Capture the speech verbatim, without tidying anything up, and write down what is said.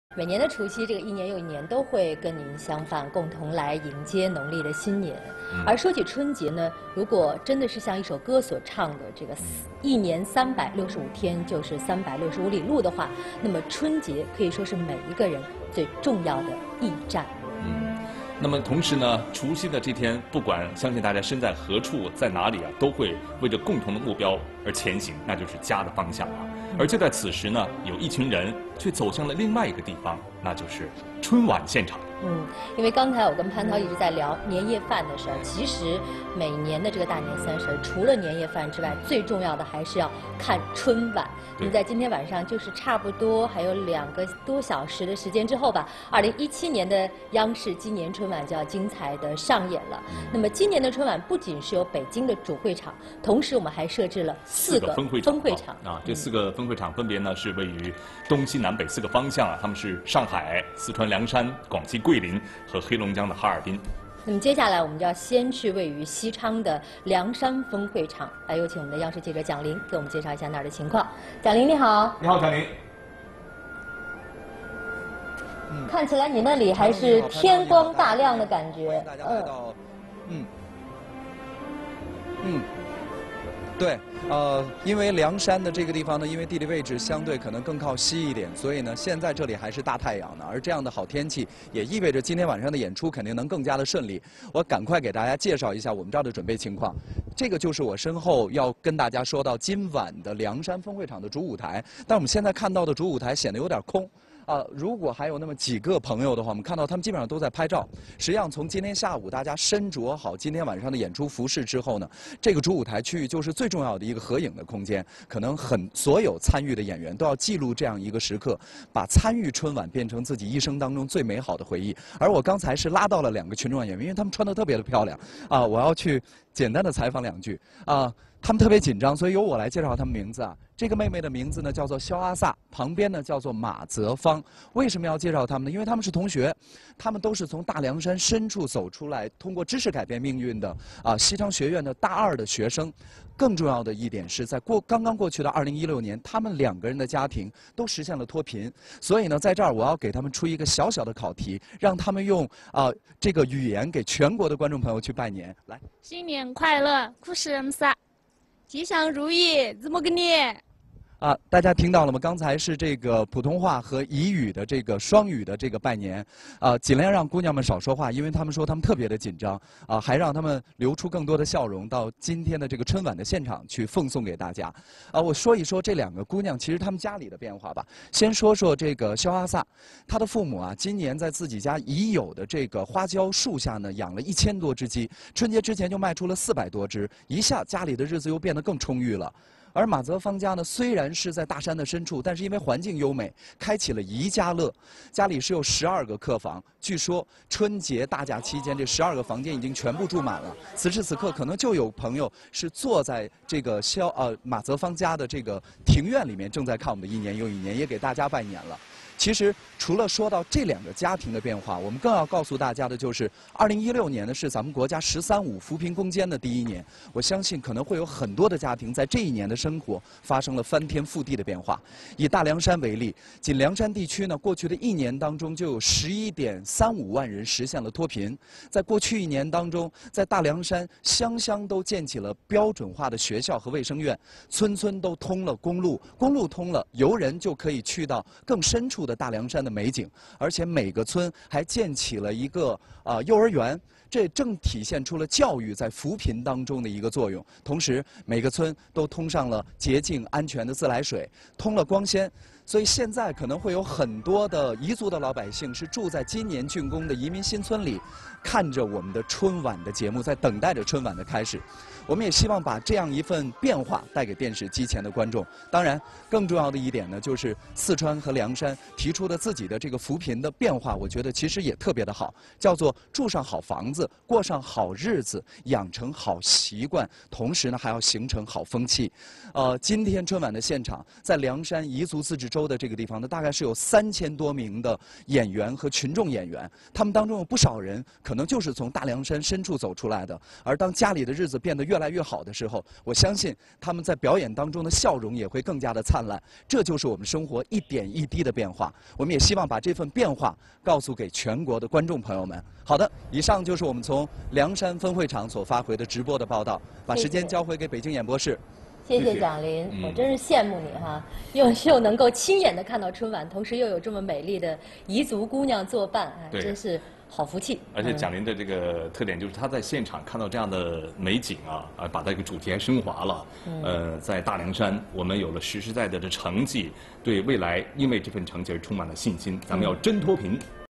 每年的除夕，这个一年又一年都会跟您相伴，共同来迎接农历的新年。嗯、而说起春节呢，如果真的是像一首歌所唱的这个“一年三百六十五天就是三百六十五里路”的话，那么春节可以说是每一个人最重要的驿站。 嗯，那么同时呢，除夕的这天，不管相信大家身在何处，在哪里啊，都会为着共同的目标而前行，那就是家的方向啊。而就在此时呢，有一群人却走向了另外一个地方，那就是春晚现场。 嗯，因为刚才我跟潘涛一直在聊年夜饭的事儿，其实每年的这个大年三十，除了年夜饭之外，最重要的还是要看春晚。那么在今天晚上，就是差不多还有两个多小时的时间之后吧，二零一七年的央视今年春晚就要精彩的上演了。那么今年的春晚不仅是有北京的主会场，同时我们还设置了四个分会场。分会场啊，这四个分会场分别呢是位于东西南北四个方向啊，他们是上海、四川凉山、广西桂林和黑龙江的哈尔滨。 那么接下来我们就要先去位于西昌的凉山分会场，来有请我们的央视记者蒋玲给我们介绍一下那儿的情况。蒋玲你好。 你好，蒋玲。 嗯，看起来你那里还是天光大亮的感觉。 大家来到，嗯，嗯。对，呃，因为凉山的这个地方呢，因为地理位置相对可能更靠西一点，所以呢，现在这里还是大太阳呢。而这样的好天气，也意味着今天晚上的演出肯定能更加的顺利。我赶快给大家介绍一下我们这儿的准备情况。这个就是我身后要跟大家说到今晚的凉山分会场的主舞台，但我们现在看到的主舞台显得有点空。啊，如果还有那么几个朋友的话，我们看到他们基本上都在拍照。实际上，从今天下午大家身着好今天晚上的演出服饰之后呢，这个主舞台区域就是最重要的一个合影的空间。可能很所有参与的演员都要记录这样一个时刻，把参与春晚变成自己一生当中最美好的回忆。而我刚才是拉到了两个群众演员，因为他们穿得特别的漂亮啊，我要去简单的采访两句啊。他们特别紧张，所以由我来介绍他们名字啊。这个妹妹的名字呢叫做肖阿萨，旁边呢叫做马泽芳。为什么要介绍他们呢？因为他们是同学，他们都是从大凉山深处走出来，通过知识改变命运的啊西昌学院的大二的学生。更重要的一点是在过刚刚过去的二零一六年，他们两个人的家庭都实现了脱贫。所以呢，在这儿我要给他们出一个小小的考题，让他们用啊这个语言给全国的观众朋友去拜年。来， 新年快乐，酷使人撒。吉祥如意，怎么个念？ 啊，大家听到了吗？刚才是这个普通话和彝语的这个双语的这个拜年，啊，尽量让姑娘们少说话，因为她们说她们特别的紧张，啊，还让她们留出更多的笑容，到今天的这个春晚的现场去奉送给大家。啊，我说一说这两个姑娘，其实她们家里的变化吧。先说说这个肖阿萨，她的父母啊，今年在自己家已有的这个花椒树下呢，养了一千多只鸡，春节之前就卖出了四百多只，一下家里的日子又变得更充裕了。而马泽芳家呢，虽然是在大山的深处，但是因为环境优美，开启了宜家乐。家里是有十二个客房，据说春节大假期间，这十二个房间已经全部住满了。此时此刻，可能就有朋友是坐在这个肖呃马泽芳家的这个庭院里面，正在看我们的一年又一年，也给大家拜年了。其实，除了说到这两个家庭的变化，我们更要告诉大家的就是，二零一六年呢是咱们国家“十三五”扶贫攻坚的第一年。我相信可能会有很多的家庭在这一年的生活发生了翻天覆地的变化。以大凉山为例，仅凉山地区呢，过去的一年当中就有十一点三五万人实现了脱贫。在过去一年当中，在大凉山乡乡都建起了标准化的学校和卫生院，村村都通了公路，公路通了，游人就可以去到更深处的大凉山的美景，而且每个村还建起了一个啊、呃、幼儿园，这正体现出了教育在扶贫当中的一个作用。同时，每个村都通上了洁净安全的自来水，通了光纤。所以现在可能会有很多的彝族的老百姓是住在今年竣工的移民新村里，看着我们的春晚的节目，在等待着春晚的开始。我们也希望把这样一份变化带给电视机前的观众。当然，更重要的一点呢，就是四川和凉山提出的自己的这个扶贫的变化，我觉得其实也特别的好，叫做住上好房子，过上好日子，养成好习惯，同时呢还要形成好风气。呃，今天春晚的现场，在凉山彝族自治州州的这个地方呢，大概是有三千多名的演员和群众演员，他们当中有不少人可能就是从大凉山深处走出来的。而当家里的日子变得越来越好的时候，我相信他们在表演当中的笑容也会更加的灿烂。这就是我们生活一点一滴的变化。我们也希望把这份变化告诉给全国的观众朋友们。好的，以上就是我们从凉山分会场所发回的直播的报道，把时间交回给北京演播室。 谢谢蒋琳，嗯、我真是羡慕你哈，又又能够亲眼的看到春晚，同时又有这么美丽的彝族姑娘作伴，哎，真是好福气。 而且蒋琳的这个特点就是她在现场看到这样的美景啊，啊，把这个主题还升华了。嗯、呃，在大凉山，我们有了实实在在的成绩，对未来因为这份成绩而充满了信心。咱们要真脱贫。嗯